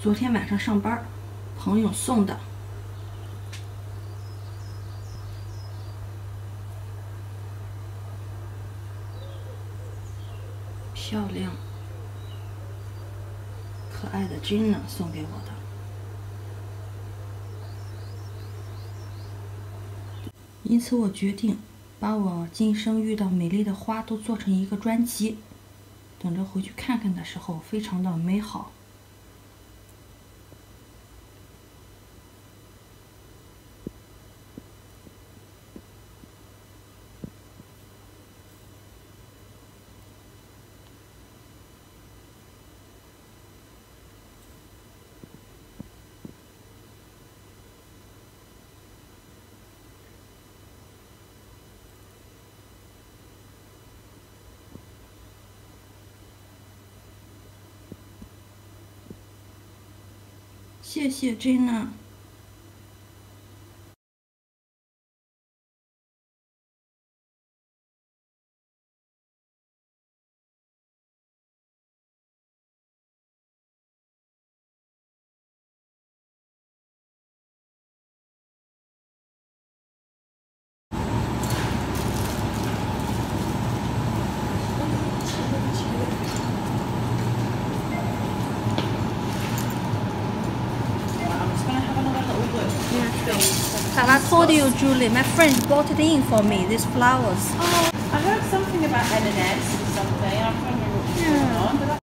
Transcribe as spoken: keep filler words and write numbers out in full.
昨天晚上上班，朋友送的。漂亮，可爱的 Gina 送给我的。因此，我决定把我今生遇到美丽的花都做成一个专辑，等着回去看看的时候，非常的美好。谢谢 Gina。But I told you, Julie, my friend bought it in for me, these flowers. Oh, I heard something about M and S or something. I can't remember what was going on.